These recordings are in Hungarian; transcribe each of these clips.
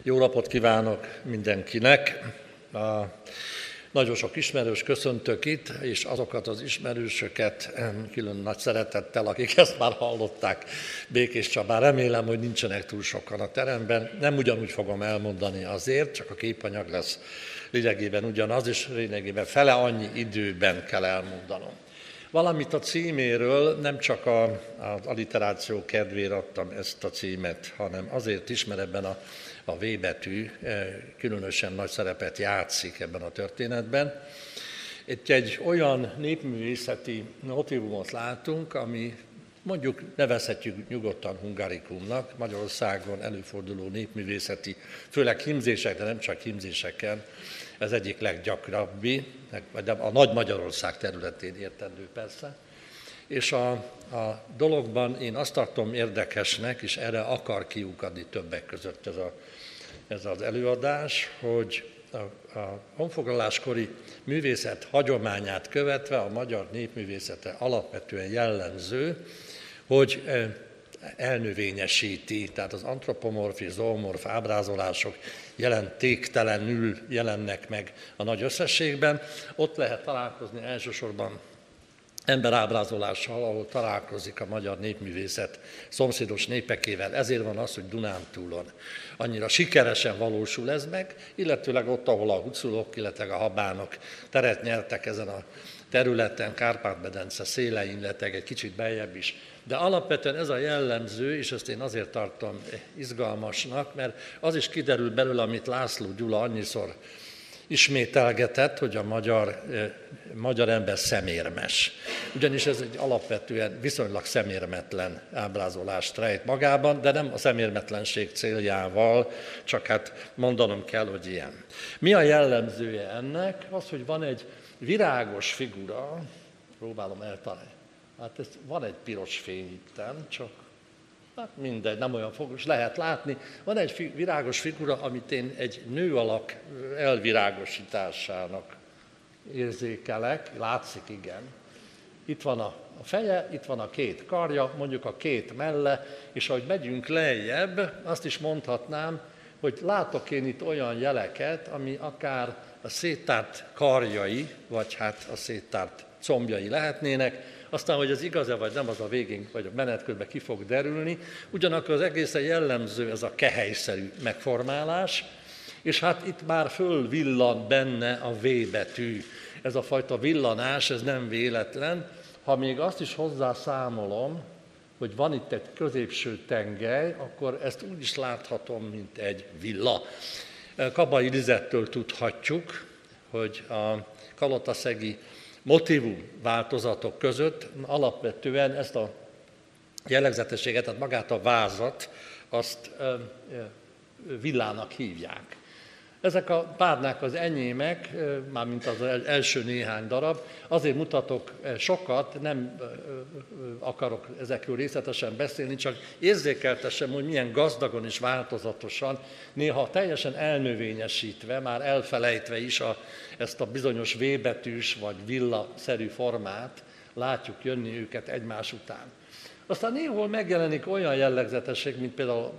Jó napot kívánok mindenkinek! Nagyon sok ismerős köszöntök itt, és azokat az ismerősöket külön nagy szeretettel, akik ezt már hallották Békés Csabán. Remélem, hogy nincsenek túl sokan a teremben. Nem ugyanúgy fogom elmondani azért, csak a képanyag lesz lényegében ugyanaz, és lényegében fele annyi időben kell elmondanom. Valamit a címéről, nem csak az alliteráció kedvéért adtam ezt a címet, hanem azért is, mert ebben a V betű különösen nagy szerepet játszik ebben a történetben. Itt egy olyan népművészeti motívumot látunk, ami mondjuk nevezhetjük nyugodtan hungarikumnak, Magyarországon előforduló népművészeti, főleg hímzések, de nem csak hímzéseken, ez egyik leggyakrabbi, a Nagy Magyarország területén értendő persze. És a dologban én azt tartom érdekesnek, és erre akar kiukadni többek között ez az előadás, hogy a honfoglaláskori művészet hagyományát követve a magyar népművészete alapvetően jellemző, hogy elnövényesíti, tehát az antropomorf és zoomorf ábrázolások jelentéktelenül jelennek meg a nagy összességben. Ott lehet találkozni elsősorban emberábrázolással, ahol találkozik a magyar népművészet szomszédos népekével. Ezért van az, hogy Dunántúlon annyira sikeresen valósul ez meg, illetőleg ott, ahol a huculok, illetve a habánok teret nyertek ezen a területen, Kárpát-medence szélein, illetve egy kicsit beljebb is. De alapvetően ez a jellemző, és ezt én azért tartom izgalmasnak, mert az is kiderül belőle, amit László Gyula annyiszor ismételgetett, hogy a magyar ember szemérmes. Ugyanis ez egy alapvetően viszonylag szemérmetlen ábrázolást rejt magában, de nem a szemérmetlenség céljával, csak hát mondanom kell, hogy ilyen. Mi a jellemzője ennek? Az, hogy van egy virágos figura, próbálom eltalálni. Hát van egy piros fény itten, csak hát mindegy, nem olyan fogos, lehet látni. Van egy virágos figura, amit én egy nő alak elvirágosításának érzékelek, látszik, igen. Itt van a feje, itt van a két karja, mondjuk a két melle, és ahogy megyünk lejjebb, azt is mondhatnám, hogy látok én itt olyan jeleket, ami akár a széttárt karjai, vagy hát a széttárt combjai lehetnének. Aztán, hogy ez igaz-e vagy nem, az a végén vagy a menet közben ki fog derülni. Ugyanakkor az egészen jellemző ez a kehelyszerű megformálás, és hát itt már fölvillan benne a V betű. Ez a fajta villanás, ez nem véletlen. Ha még azt is hozzászámolom, hogy van itt egy középső tengely, akkor ezt úgy is láthatom, mint egy villa. Kabai Lizettől tudhatjuk, hogy a kalotaszegi motívum változatok között alapvetően ezt a jellegzetességet, tehát magát a vázat, azt villának hívják. Ezek a párnák az enyémek, mármint az első néhány darab, azért mutatok sokat, nem akarok ezekről részletesen beszélni, csak érzékeltessem, hogy milyen gazdagon és változatosan, néha teljesen elnövényesítve, már elfelejtve is ezt a bizonyos V-betűs vagy villa-szerű formát látjuk jönni őket egymás után. Aztán néhol megjelenik olyan jellegzetesség, mint például,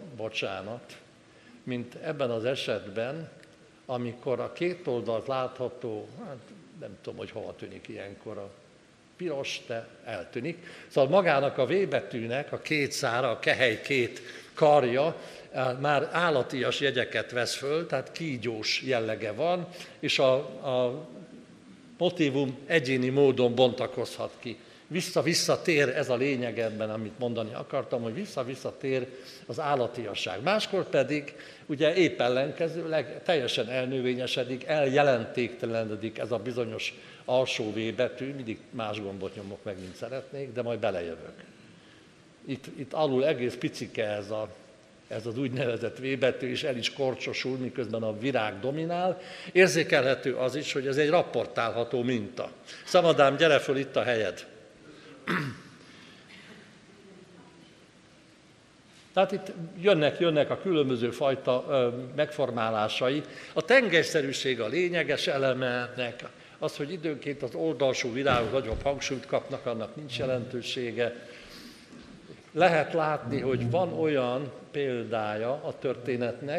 mint ebben az esetben, amikor a két oldalt látható, hát nem tudom, hogy hova tűnik ilyenkor a piros, de eltűnik. Szóval magának a V betűnek a két szára, a kehely két karja már állatias jegyeket vesz föl, tehát kígyós jellege van, és a motívum egyéni módon bontakozhat ki. Vissza-visszatér, ez a lényeg ebben, amit mondani akartam, hogy vissza-visszatér az állatiasság. Máskor pedig ugye épp ellenkezőleg teljesen elnövényesedik, eljelentéktelenedik ez a bizonyos alsó V betű, mindig más gombot nyomok meg, mint szeretnék, de majd belejövök. Itt alul egész picike ez az úgynevezett V betű, és el is korcsosul, miközben a virág dominál. Érzékelhető az is, hogy ez egy rapportálható minta. Szabadám, gyere föl, itt a helyed! Tehát itt jönnek a különböző fajta megformálásai. A tengelyszerűség a lényeges eleme ennek, az, hogy időnként az oldalsó virágok nagyobb hangsúlyt kapnak, annak nincs jelentősége. Lehet látni, hogy van olyan példája a történetnek,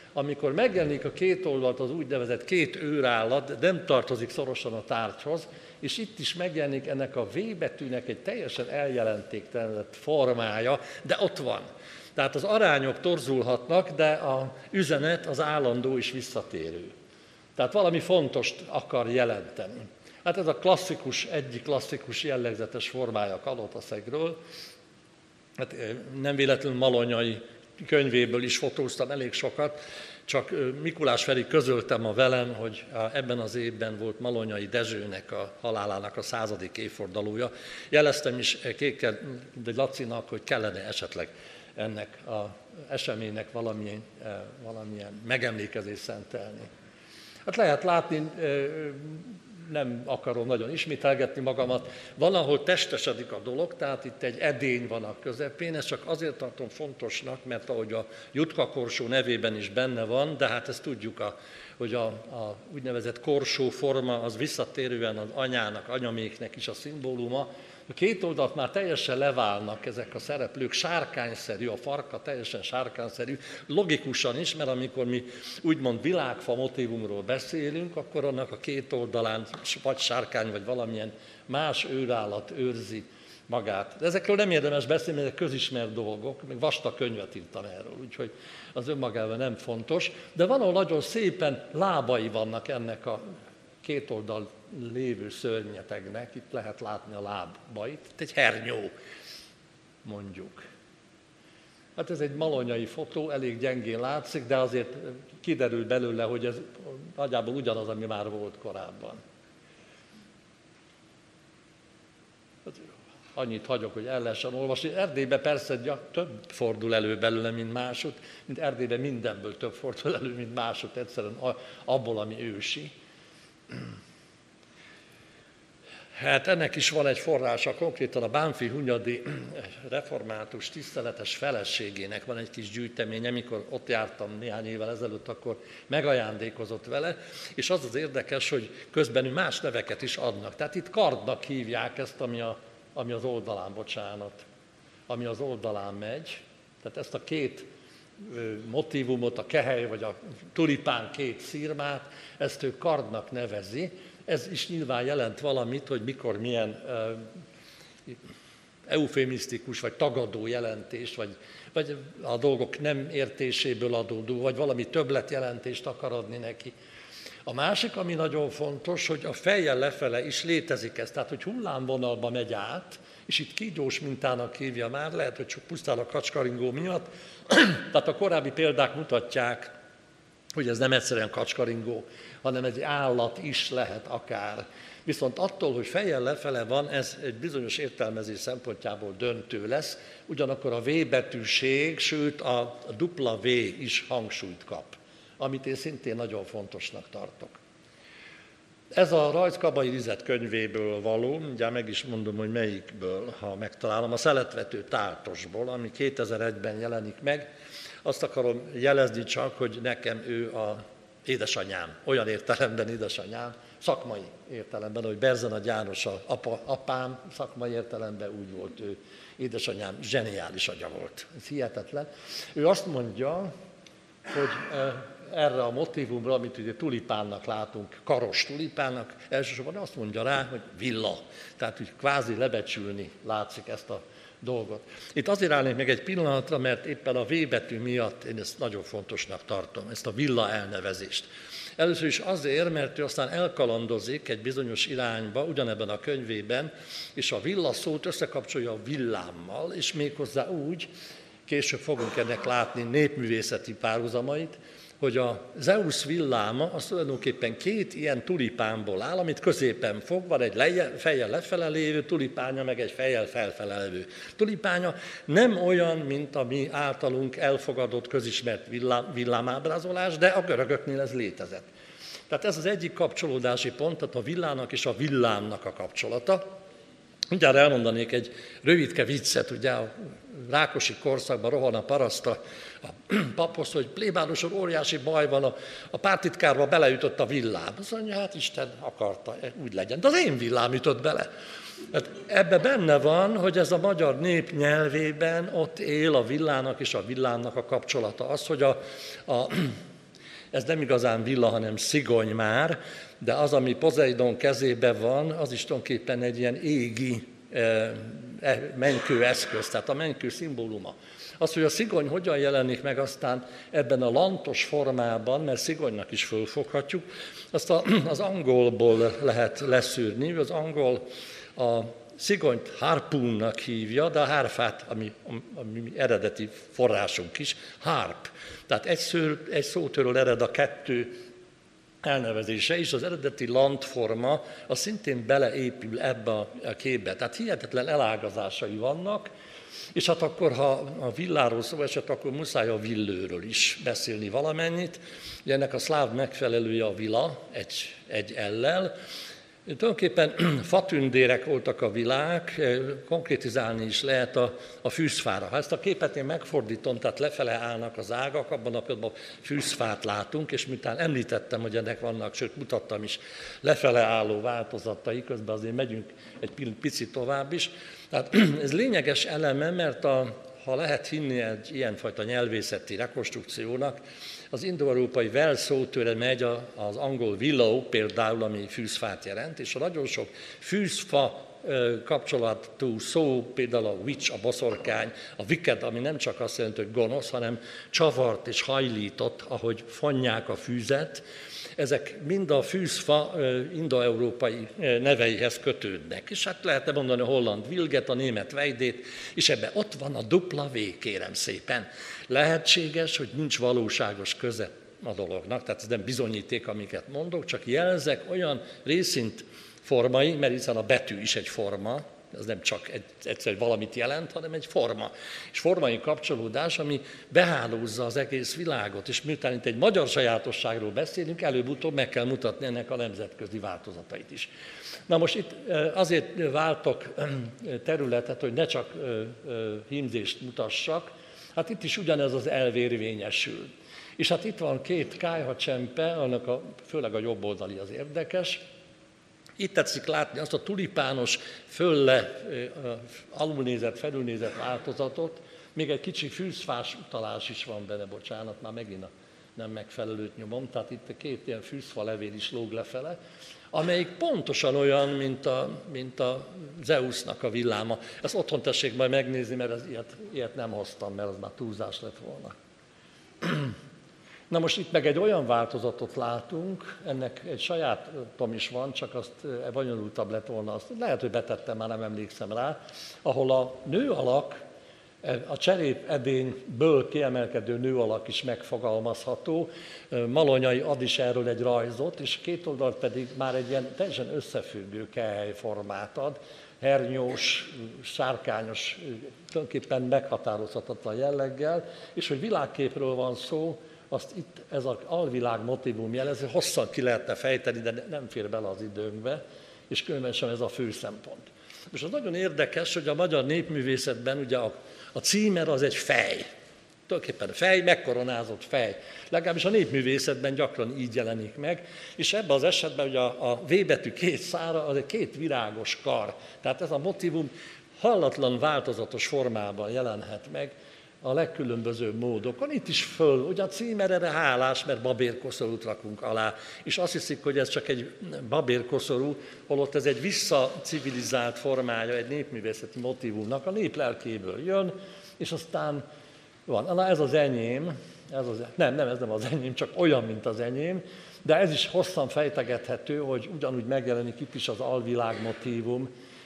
amikor megjelenik a két oldalt az úgynevezett két őrállat, nem tartozik szorosan a tárgyhoz, és itt is megjelenik ennek a V betűnek egy teljesen eljelentéktelenedett formája, de ott van. Tehát az arányok torzulhatnak, de az üzenet az állandó és visszatérő. Tehát valami fontost akar jelenteni. Hát ez a egyik klasszikus jellegzetes formája a kalotaszegről. Hát nem véletlenül Malonyai könyvéből is fotóztam elég sokat, csak Mikulás Feri közölte ma velem, hogy ebben az évben volt Malonyai Dezsőnek a halálának a 100. évfordulója. Jeleztem is Kékkel Lacinak, hogy kellene esetleg ennek az eseménynek valamilyen megemlékezést szentelni. Hát lehet látni, nem akarom nagyon ismételgetni magamat, van, ahol testesedik a dolog, tehát itt egy edény van a közepén, ezt csak azért tartom fontosnak, mert ahogy a Jutka korsó nevében is benne van, de hát ezt tudjuk, hogy a úgynevezett korsó forma az visszatérően az anyának, anyaméknek is a szimbóluma. A két oldalt már teljesen leválnak ezek a szereplők, sárkányszerű, a farka teljesen sárkányszerű, logikusan is, mert amikor mi úgymond világfa motívumról beszélünk, akkor annak a két oldalán vagy sárkány, vagy valamilyen más őrállat őrzi magát. De ezekről nem érdemes beszélni, ezek közismert dolgok, még vastag könyvet írtam erről, úgyhogy az önmagában nem fontos, de van, ahol nagyon szépen lábai vannak ennek a két oldal lévő szörnyetegnek, itt lehet látni a lábait, itt egy hernyó, mondjuk. Hát ez egy malonyai fotó, elég gyengén látszik, de azért kiderül belőle, hogy ez nagyjából ugyanaz, ami már volt korábban. Annyit hagyok, hogy el lehessen olvasni. Erdélyben persze több fordul elő belőle, mint másod, mint Erdélyben mindenből több fordul elő, mint másod, egyszerűen abból, ami ősi. Hát ennek is van egy forrása, konkrétan a Bánffy Hunyadi református tiszteletes feleségének van egy kis gyűjteménye, amikor ott jártam néhány évvel ezelőtt, akkor megajándékozott vele, és az az érdekes, hogy közben más neveket is adnak. Tehát itt kardnak hívják ezt, ami az oldalán, ami az oldalán megy. Tehát ezt a két motívumot, a kehely vagy a tulipán két szirmát, ezt ő kardnak nevezi. Ez is nyilván jelent valamit, hogy mikor milyen eufémisztikus vagy tagadó jelentést, vagy a dolgok nem értéséből adódó, vagy valami többletjelentést akar adni neki. A másik, ami nagyon fontos, hogy a fejjel lefele is létezik ez, tehát hogy hullámvonalba megy át, és itt kígyós mintának hívja már, lehet, hogy csak pusztán a kacskaringó miatt, tehát a korábbi példák mutatják, hogy ez nem egyszerűen kacskaringó, hanem egy állat is lehet akár. Viszont attól, hogy fejjel lefele van, ez egy bizonyos értelmezés szempontjából döntő lesz, ugyanakkor a V betűség, sőt a dupla V is hangsúlyt kap, amit én szintén nagyon fontosnak tartok. Ez a Rajz Kabai Lizet könyvéből való, mindjárt meg is mondom, hogy melyikből, ha megtalálom, a Szeletvető Táltosból, ami 2001-ben jelenik meg. Azt akarom jelezni csak, hogy nekem ő a édesanyám, olyan értelemben édesanyám, szakmai értelemben, hogy Berzenagy János apám, szakmai értelemben úgy volt ő, édesanyám zseniális agya volt. Ez hihetetlen. Ő azt mondja, hogy erre a motívumra, amit ugye tulipánnak látunk, karos tulipánnak, elsősorban azt mondja rá, hogy villa. Tehát hogy kvázi lebecsülni látszik ezt a dolgot. Itt azért állnék meg egy pillanatra, mert éppen a V betű miatt én ezt nagyon fontosnak tartom, ezt a villa elnevezést. Először is azért, mert ő aztán elkalandozik egy bizonyos irányba, ugyanebben a könyvében, és a villa szót összekapcsolja a villámmal, és méghozzá úgy, később fogunk ennek látni népművészeti párhuzamait, hogy a Zeus villáma az tulajdonképpen két ilyen tulipánból áll, amit középen fog, van egy fejjel lefele lévő tulipánya, meg egy fejjel felfele lévő tulipánya. Nem olyan, mint a mi általunk elfogadott, közismert villámábrázolás, de a görögöknél ez létezett. Tehát ez az egyik kapcsolódási pont, tehát a villának és a villámnak a kapcsolata. Mindjárt elmondanék egy rövidke viccet, ugye a Rákosi korszakban rohan a paraszt a paphoz, hogy plébános úr, óriási baj van, a pártitkárba beleütött a villám. Azt mondja, hát Isten akarta, úgy legyen. De az én villám ütött bele. Hát ebbe benne van, hogy ez a magyar nép nyelvében ott él a villának és a villámnak a kapcsolata. Az, hogy Ez nem igazán villa, hanem szigony már, de az, ami Pozeidon kezében van, az is tulajdonképpen egy ilyen égi menykő eszköz, tehát a menykő szimbóluma. Az, hogy a szigony hogyan jelenik meg aztán ebben a lantos formában, mert szigonynak is fölfoghatjuk, azt az angolból lehet leszűrni. Az angol a szigonyt harpoonnak hívja, de a hárfát, ami eredeti forrásunk is, harp. Tehát egy szótől ered a kettő elnevezése is, az eredeti lantforma az szintén beleépül ebbe a képbe. Tehát hihetetlen elágazásai vannak, és hát akkor, ha a villáról szó esett, akkor muszáj a villőről is beszélni valamennyit. Ugye ennek a szláv megfelelője a vila, egy ellel. Tulajdonképpen fatündérek voltak a vilák, konkrétizálni is lehet a fűzfára. Ha ezt a képet én megfordítom, tehát lefele állnak az ágak, abban a pillanatban fűzfát látunk, és miután említettem, hogy ennek vannak, sőt mutattam is lefele álló változatai, közben azért megyünk egy picit tovább is. Tehát ez lényeges eleme, mert ha lehet hinni egy ilyenfajta nyelvészeti rekonstrukciónak, az indoeurópai vel szótőre megy az angol willow például, ami fűzfát jelent, és a nagyon sok fűzfa kapcsolatú szó, például a witch, a boszorkány, a wicked, ami nem csak azt jelenti, hogy gonosz, hanem csavart és hajlított, ahogy fonják a fűzet, ezek mind a fűzfa indoeurópai neveihez kötődnek. És hát lehetne mondani a holland vilget, a német vejdét, és ebben ott van a W, kérem szépen. Lehetséges, hogy nincs valóságos köze a dolognak, tehát ez nem bizonyíték, amiket mondok, csak jelzek olyan részint formai, mert hiszen a betű is egy forma, ez nem csak egyszer valamit jelent, hanem egy forma. És formai kapcsolódás, ami behálózza az egész világot, és miután itt egy magyar sajátosságról beszélünk, előbb-utóbb meg kell mutatni ennek a nemzetközi változatait is. Na most itt azért váltok területet, hogy ne csak hímzést mutassak, hát itt is ugyanez az elv érvényesül. És hát itt van két kályhacsempe, annak főleg a jobb oldali az érdekes. Itt tetszik látni azt a tulipános, alulnézett, felülnézett változatot, még egy kicsi fűzfás utalás is van benne, bocsánat, már megint nem megfelelőt nyomom, tehát itt két ilyen fűzfa levél is lóg lefele, amelyik pontosan olyan, mint a Zeusnak a villáma. Ezt otthon tessék majd megnézni, mert ilyet nem hoztam, mert az már túlzás lett volna. Na most itt meg egy olyan változatot látunk, ennek egy sajátom is van, csak azt bonyolultabb lett volna, azt lehet, hogy betettem, már nem emlékszem rá, ahol a nő alak, a cserépedényből kiemelkedő nő alak is megfogalmazható. Malonyai ad is erről egy rajzot, és két oldalt pedig már egy ilyen teljesen összefüggő kehelyformát ad, hernyós, sárkányos, tulajdonképpen meghatározhatatlan jelleggel, és hogy világképről van szó, azt itt ez az alvilág motivum jelez, hosszan ki lehetne fejteni, de nem fér bele az időnkbe, és különben sem ez a fő szempont. És az nagyon érdekes, hogy a magyar népművészetben ugye a címer az egy fej. Tulajdonképpen fej, megkoronázott fej. Legalábbis a népművészetben gyakran így jelenik meg, és ebben az esetben ugye a V betű két szára az egy két virágos kar. Tehát ez a motivum hallatlan változatos formában jelenhet meg a legkülönbözőbb módokon. Itt is föl, ugye a címer erre hálás, mert babérkoszorút rakunk alá, és azt hiszik, hogy ez csak egy babérkoszorú, holott ez egy visszacivilizált formája egy népművészeti motívumnak, a nép lelkéből jön, és aztán van. Na ez az enyém, ez nem az enyém, csak olyan, mint az enyém, de ez is hosszan fejtegethető, hogy ugyanúgy megjelenik itt is az alvilág motívum,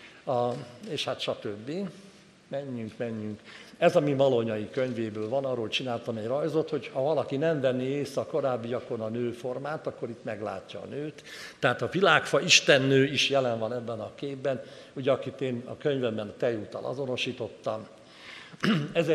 és hát stb. Menjünk. Ez a mi Malonyai könyvéből van, arról csináltam egy rajzot, hogy ha valaki nem venné észre a korábbiakon a nőformát, akkor itt meglátja a nőt. Tehát a világfa istennő is jelen van ebben a képben, ugye akit én a könyvemben a tejúttal azonosítottam. Ez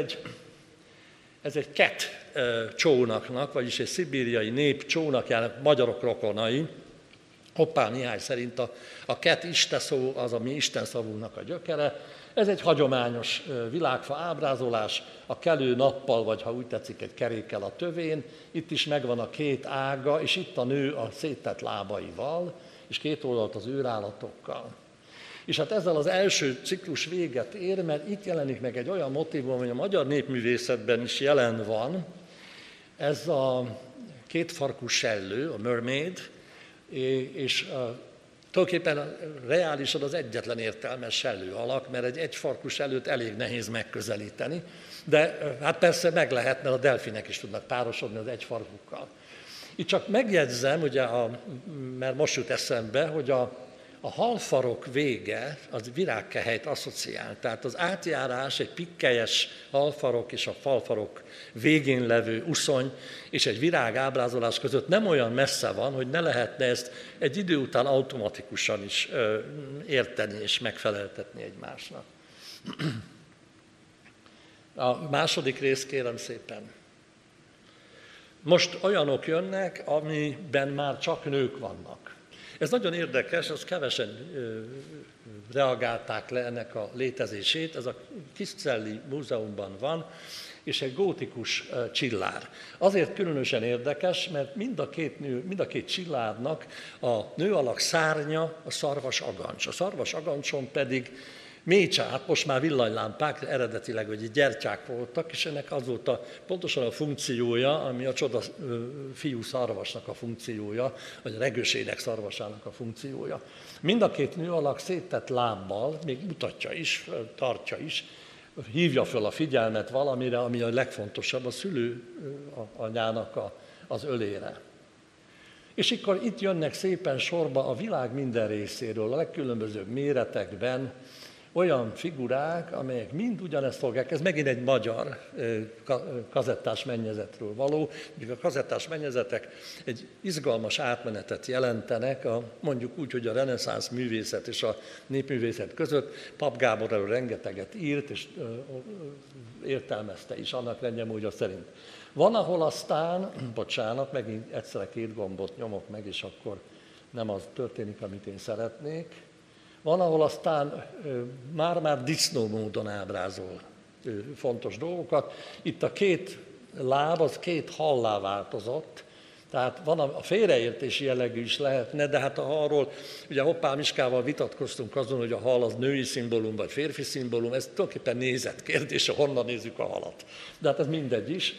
egy ket csónaknak, vagyis egy szibériai nép csónakjának magyarok rokonai. Hoppá Mihály szerint a ket isteszó az a mi istenszavúnak a gyökere. Ez egy hagyományos világfa ábrázolás, a kelő nappal, vagy ha úgy tetszik, egy kerékkel a tövén. Itt is megvan a két ága, és itt a nő a széttett lábaival, és két oldalt az őrállatokkal. És hát ezzel az első ciklus véget ér, mert itt jelenik meg egy olyan motívum, ami a magyar népművészetben is jelen van. Ez a kétfarkú sellő, a mermaid, és tulajdonképpen reálisan az egyetlen értelmes sellő alak, mert egy egyfarkú sellőt elég nehéz megközelíteni, de hát persze meg lehet, mert a delfinek is tudnak párosodni az egyfarkukkal. Itt csak megjegyzem, ugye mert most jut eszembe, hogy a halfarok vége az virágkehelyt asszociál. Tehát az átjárás egy pikkelyes halfarok és a falfarok végén levő uszony és egy virág ábrázolás között nem olyan messze van, hogy ne lehetne ezt egy idő után automatikusan is érteni és megfeleltetni egymásnak. A második rész, kérem szépen. Most olyanok jönnek, amiben már csak nők vannak. Ez nagyon érdekes, azt kevesen reagálták le ennek a létezését. Ez a Kiscelli Múzeumban van, és egy gótikus csillár. Azért különösen érdekes, mert mind a két csillárnak a nőalak szárnya a szarvas agancs. A szarvas agancson pedig mécsát, most már villanylámpák, eredetileg hogy gyertyák voltak, és ennek az volt pontosan a funkciója, ami a csoda fiú szarvasnak a funkciója, vagy a regősének szarvasának a funkciója. Mind a két nőalak széttett lábbal, még mutatja is, tartja is, hívja föl a figyelmet valamire, ami a legfontosabb, a szülő anyának az ölére. És akkor itt jönnek szépen sorba a világ minden részéről, a legkülönbözőbb méretekben, olyan figurák, amelyek mind ugyanezt fogják, ez megint egy magyar kazettás mennyezetről való, míg a kazettás mennyezetek egy izgalmas átmenetet jelentenek, mondjuk úgy, hogy a reneszánsz művészet és a népművészet között. Pap Gábor erről rengeteget írt, és értelmezte is annak rendjemódja szerint. Van, ahol aztán, bocsánat, megint egyszerre két gombot nyomok meg, és akkor nem az történik, amit én szeretnék. Van, ahol aztán már disznó módon ábrázol fontos dolgokat. Itt a két láb, az két hallá változott, tehát van a félreértési jellegű is lehetne, de hát a halról, ugye Hoppá Miskával vitatkoztunk azon, hogy a hal az női szimbólum vagy férfi szimbólum, ez tulajdonképpen nézetkérdés, honnan nézzük a halat. De hát ez mindegy is.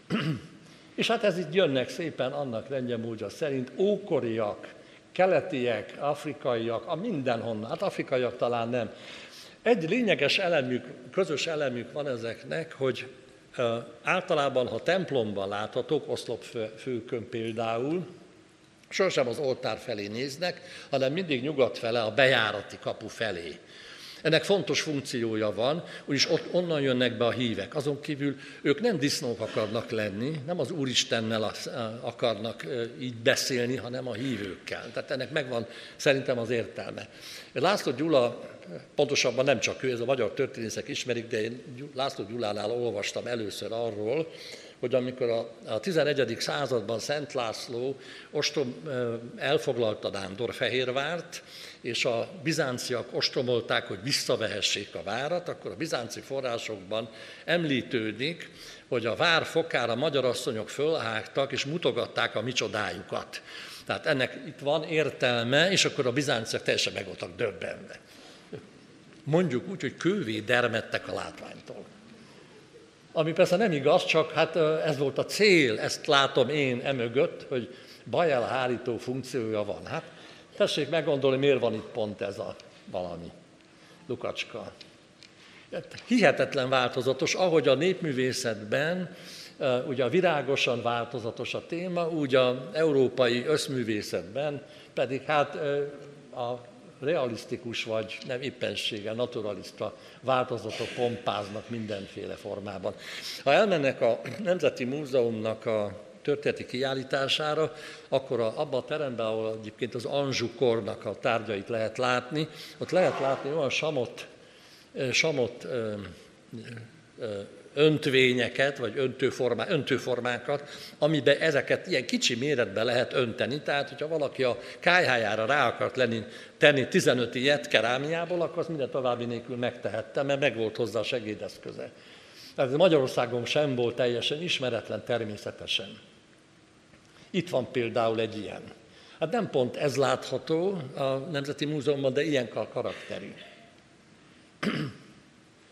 És hát ez itt jönnek szépen annak rendjemódja szerint ókoriak, keletiek, afrikaiak, mindenhonnan, hát afrikaiak talán nem. Egy lényeges elemük, közös elemük van ezeknek, hogy általában, ha templomban láthatók, oszlopfőkön például, sosem az oltár felé néznek, hanem mindig nyugat fele, a bejárati kapu felé. Ennek fontos funkciója van, úgyis onnan jönnek be a hívek. Azon kívül ők nem disznók akarnak lenni, nem az Úristennel akarnak így beszélni, hanem a hívőkkel. Tehát ennek megvan szerintem az értelme. László Gyula, pontosabban nem csak ő, ez a magyar történészek ismerik, de én László Gyulánál olvastam először arról, hogy amikor a 11. században Szent László elfoglalta Nándorfehérvárt, és a bizánciak ostromolták, hogy visszavehessék a várat, akkor a bizánci forrásokban említődik, hogy a vár fokára magyarasszonyok fölhágtak, és mutogatták a micsodájukat. Tehát ennek itt van értelme, és akkor a bizánciak teljesen meg voltak döbbenve. Mondjuk úgy, hogy kővé dermedtek a látványtól. Ami persze nem igaz, csak hát ez volt a cél, ezt látom én emögött, hogy bajelhárító funkciója van. Hát tessék meggondolni, miért van itt pont ez a valami lukacska. Hihetetlen változatos, ahogy a népművészetben, ugye a virágosan változatos a téma, úgy az európai összművészetben pedig hát a realisztikus vagy nem éppenséggel naturalista változatok pompáznak mindenféle formában. Ha elmennek a Nemzeti Múzeumnak a történeti kiállítására, akkor abban a teremben, ahol egyébként az Anjou kornak a tárgyait lehet látni, ott lehet látni olyan samot öntvényeket, vagy öntőformákat, amiben ezeket ilyen kicsi méretben lehet önteni. Tehát, hogyha valaki a kályhájára rá akart tenni 15 ilyet kerámiából, akkor az minden további nélkül megtehette, mert megvolt hozzá a segédeszköze. Tehát Magyarországon sem volt teljesen ismeretlen természetesen. Itt van például egy ilyen. Hát nem pont ez látható a Nemzeti Múzeumban, de ilyen karakterű.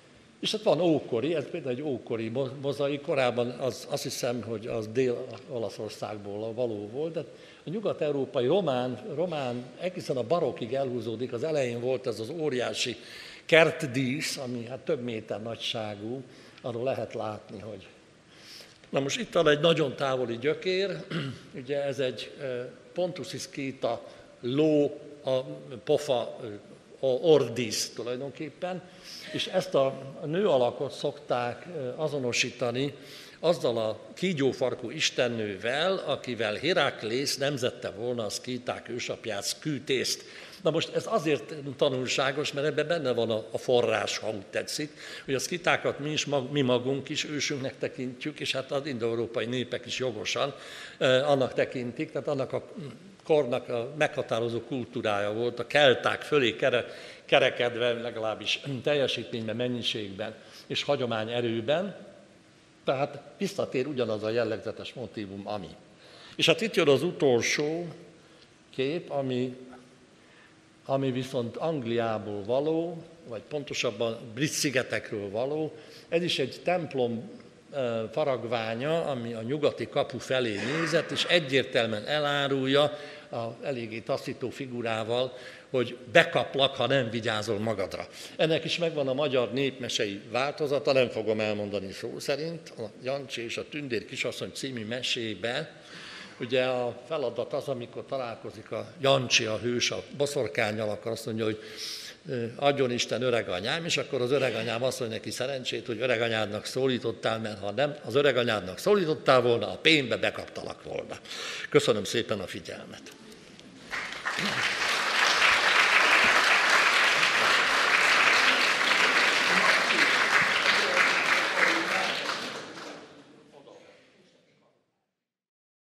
És hát van ókori, ez például egy ókori mozaik, korábban azt hiszem, hogy az Dél-Olaszországból való volt, de a nyugat-európai román egészen a barokkig elhúzódik, az elején volt ez az óriási kertdísz, ami hát több méter nagyságú, arról lehet látni, hogy... Na most itt van egy nagyon távoli gyökér, ugye ez egy Pontus Iscita ló, a pofa ordis tulajdonképpen, és ezt a nő alakot szokták azonosítani azzal a kígyófarkú istennővel, akivel Héraklész nemzette volna a szkíták ősapját, Szkütészt. Na most ez azért tanulságos, mert ebben benne van a forrás, ha úgy tetszik, hogy a szkitákat mi magunk is ősünknek tekintjük, és hát az indoeurópai népek is jogosan annak tekintik, tehát annak a kornak a meghatározó kultúrája volt, a kelták fölé kerekedve, legalábbis teljesítményben, mennyiségben és hagyomány erőben, tehát visszatér ugyanaz a jellegzetes motívum, ami. És hát itt jön az utolsó kép, ami viszont Angliából való, vagy pontosabban Brit-szigetekről való. Ez is egy templom faragványa, ami a nyugati kapu felé nézett, és egyértelműen elárulja a eléggé taszító figurával, hogy bekaplak, ha nem vigyázol magadra. Ennek is megvan a magyar népmesei változata, nem fogom elmondani szó szerint. A Jancsi és a Tündér kisasszony című mesébe, ugye a feladat az, amikor találkozik a Jancsi, a hős, a boszorkánnyal, akkor azt mondja, hogy adjon Isten öreganyám, és akkor az öreganyám azt mondja neki szerencsét, hogy öreganyádnak szólítottál, mert ha nem az öreganyádnak szólítottál volna, a pénzbe bekaptalak volna. Köszönöm szépen a figyelmet.